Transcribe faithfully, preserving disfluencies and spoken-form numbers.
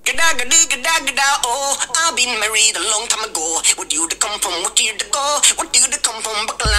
Gada gada gada gada oh, I've been married a long time ago. What do you come from? What do you go? What do you come from? Buckle